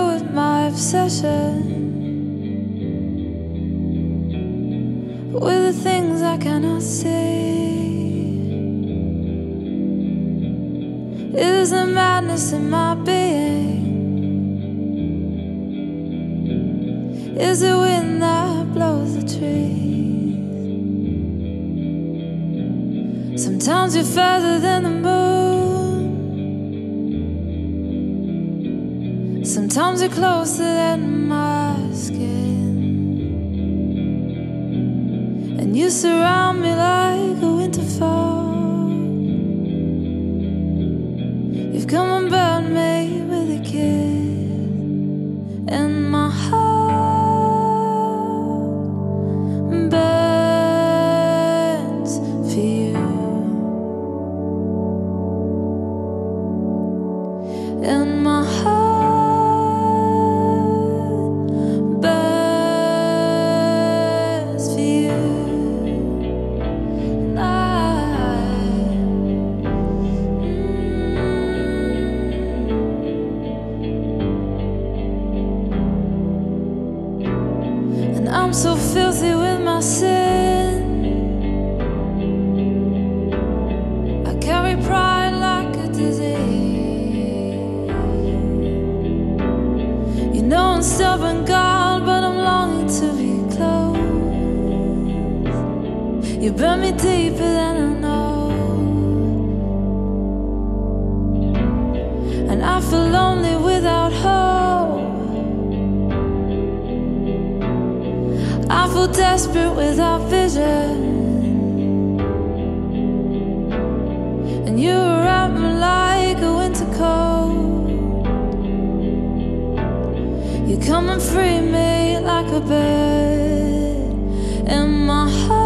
with my obsession with the things I cannot see. Is the madness in my being? Is the wind that blows the trees? Sometimes you're further than the moon, sometimes you're closer than my skin, and you surround me like a winter fog. You've come and burned me with a kiss, and my heart burns for you, and my heart burns for you. I'm so filthy with my sin. I carry pride like a disease. You know I'm stubborn, God, but I'm longing to be close. You burn me deeper than I know, and I feel lonely without hope. I feel desperate without vision, and you wrap me like a winter coat. You come and free me like a bird, and my heart